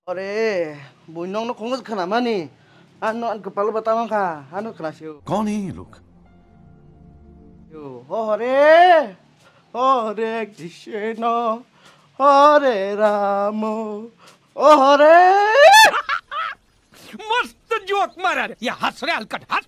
Ore, bunyong no kongus kana mani. Ano an kepala batang ka, ano kana siu. कौन है ये लोग? Yo, Hore, Hore Krishna, Hore Ramo, Hore. मस्त joke मारा रे या हंस रे हलकट हंस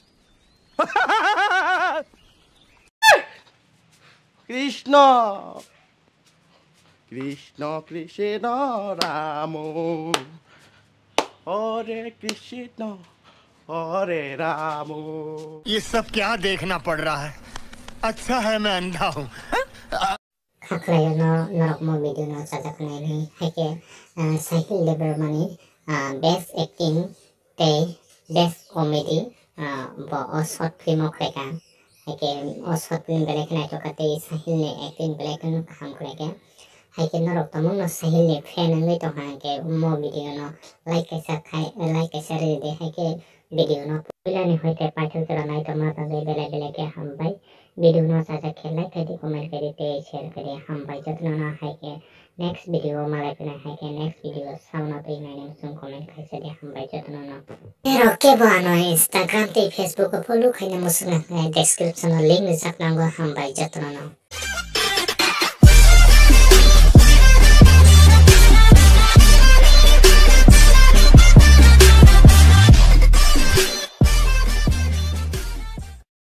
Krishna, Krishna Krishna Ramo, Hare Krishna, Hare Ramo. ये सब क्या देखना पड़ रहा है? अच्छा है मैं अंधा हूँ। Kaklayo no norokmo video no sajaknai ni hake Sahil Debarmani best acting te best comedy bo o short film okreka hake o short film belek nai to kate Sahil ne acting belek no kaham kreka hake norok tamong no Sahil ne fan ngai to hake mo video no like kaisa re de hake video no pula ni hoite paithal tora nai to mata de bele bele ke ham bai video no saja like kari comment kari te share kari ham bai jatna na hai ke next video malai pina hai ke next video sauna to inai nem sum comment kai se de ham bai jatna na pero ke bano Instagram te Facebook ko follow kai na musna description link ni sakna go ham bai jatna na